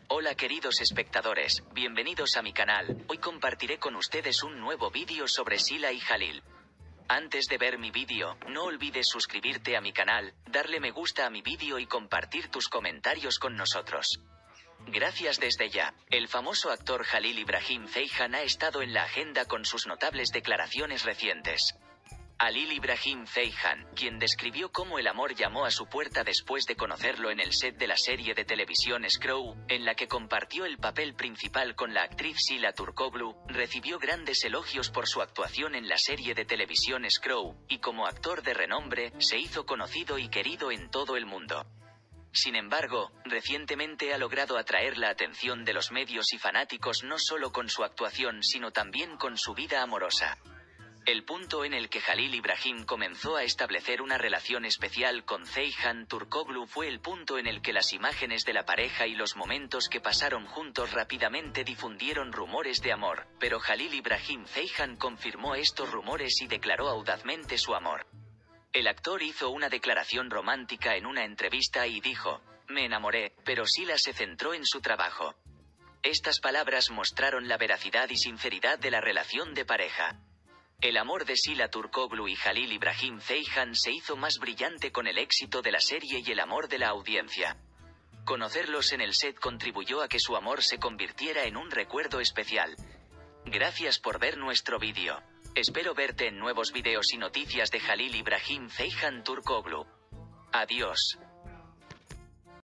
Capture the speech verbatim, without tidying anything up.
Hola queridos espectadores, bienvenidos a mi canal. Hoy compartiré con ustedes un nuevo vídeo sobre Sila y Jalil. Antes de ver mi vídeo, no olvides suscribirte a mi canal, darle me gusta a mi vídeo y compartir tus comentarios con nosotros. Gracias desde ya. El famoso actor Jalil Ibrahim Ceyhan ha estado en la agenda con sus notables declaraciones recientes. Jalil Ibrahim Ceyhan, quien describió cómo el amor llamó a su puerta después de conocerlo en el set de la serie de televisión Screw, en la que compartió el papel principal con la actriz Sila Turkoglu, recibió grandes elogios por su actuación en la serie de televisión Screw, y como actor de renombre, se hizo conocido y querido en todo el mundo. Sin embargo, recientemente ha logrado atraer la atención de los medios y fanáticos no solo con su actuación sino también con su vida amorosa. El punto en el que Jalil Ibrahim comenzó a establecer una relación especial con Ceyhan Turkoglu fue el punto en el que las imágenes de la pareja y los momentos que pasaron juntos rápidamente difundieron rumores de amor, pero Jalil Ibrahim Ceyhan confirmó estos rumores y declaró audazmente su amor. El actor hizo una declaración romántica en una entrevista y dijo: "Me enamoré, pero Sila se centró en su trabajo". Estas palabras mostraron la veracidad y sinceridad de la relación de pareja. El amor de Sila Turkoglu y Jalil Ibrahim Ceyhan se hizo más brillante con el éxito de la serie y el amor de la audiencia. Conocerlos en el set contribuyó a que su amor se convirtiera en un recuerdo especial. Gracias por ver nuestro vídeo. Espero verte en nuevos videos y noticias de Jalil Ibrahim Ceyhan Turkoglu. Adiós.